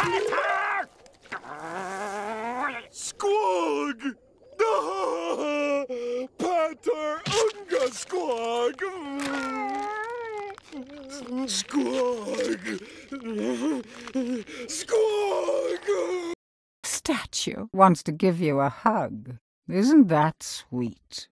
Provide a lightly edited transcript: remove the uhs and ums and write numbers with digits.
Squawk! Pater Unga Squawk! Squawk! Squawk! Statue wants to give you a hug. Isn't that sweet?